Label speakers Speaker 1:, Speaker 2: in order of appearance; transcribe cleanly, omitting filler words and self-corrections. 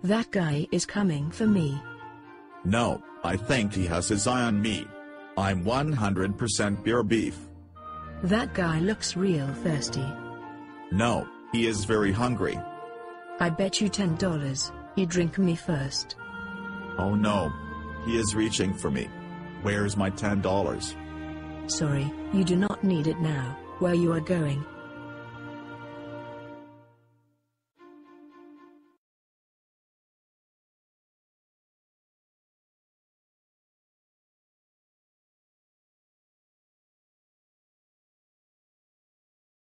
Speaker 1: That guy is coming for me.
Speaker 2: No, I think he has his eye on me. I'm 100% pure beef.
Speaker 1: That guy looks real thirsty.
Speaker 2: No, he is very hungry.
Speaker 1: I bet you $10 he drink me first.
Speaker 2: Oh no. He is reaching for me. Where's my $10?
Speaker 1: Sorry, you do not need it now. Where you are going?